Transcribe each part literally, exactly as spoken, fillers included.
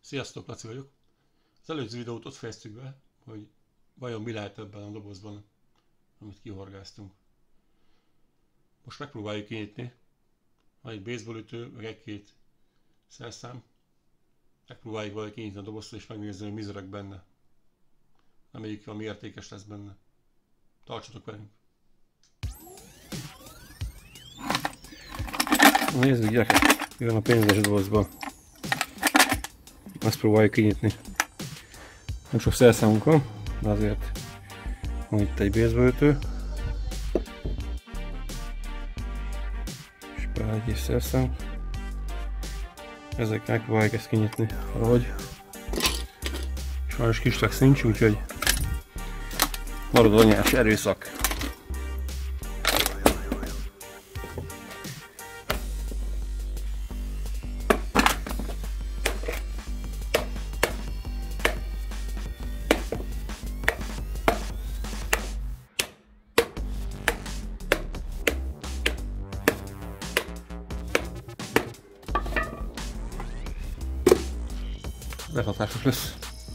Sziasztok, Laci vagyok. Az előző videót ott fejeztük be, hogy vajon mi lehet ebben a dobozban, amit kihorgáztunk. Most megpróbáljuk kinyitni. Van egy baseballütő, meg egy-két szerszám. Megpróbáljuk valahogy kinyitni a dobozt és megnézni, hogy mi zörög benne. Reméljük, valami értékes lesz benne. Tartsatok velünk! Nézzük, gyerekek, mi van a pénzes dobozban. Azt próbáljuk kinyitni. Nem sok szerszámunk van, de azért van itt egy baseballütő. És pár egy kis szerszám. Ezek megpróbáljuk ezt kinyitni valahogy. Sajnos kislex nincs, úgyhogy marad anyás erőszak. Behatásos lesz.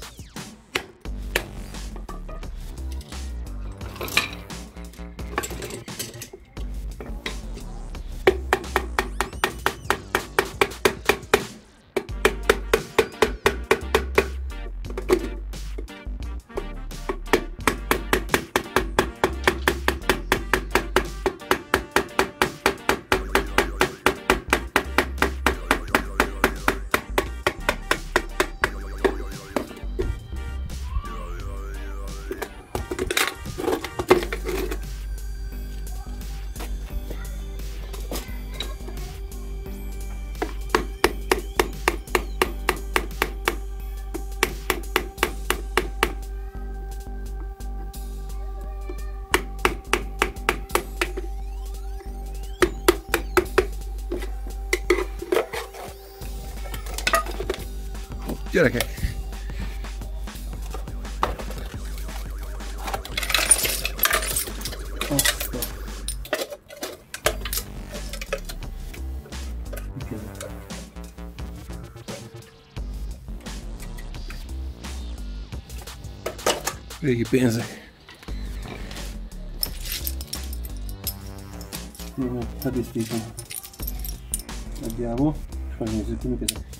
Gyerekek! Régi pénzek. Jó, letisztítom nagyjából, és megnézzük, hogy mik ezek.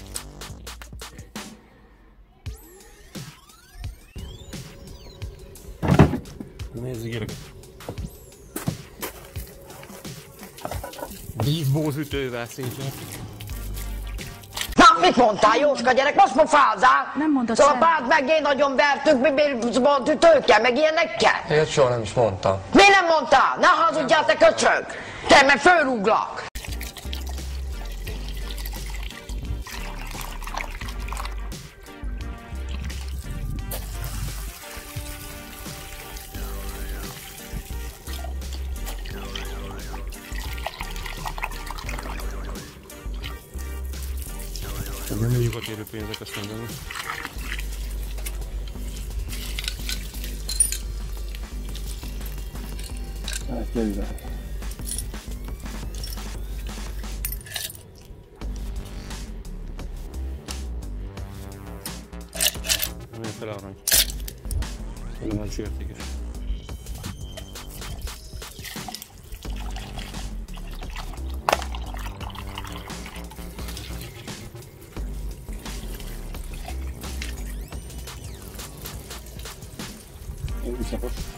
Nézzük, gyerekek! Baseballütővel szépen. Na, mit mondtál, Jóska gyerek? Most pofázál? Nem mondod szóval semmit. bárd meg, én nagyon vertük, mi tőkkel, meg ilyenekkel. Ilyet soha nem is mondtam. Mi nem mondtál? Ne hazudjál, te köcsög! Te, mert fölrúglak! Nem mondjuk a térő pénzek, azt mondom. Hát, jöjjön. Nem ér fel arany. Nem van értékes. Visszapos.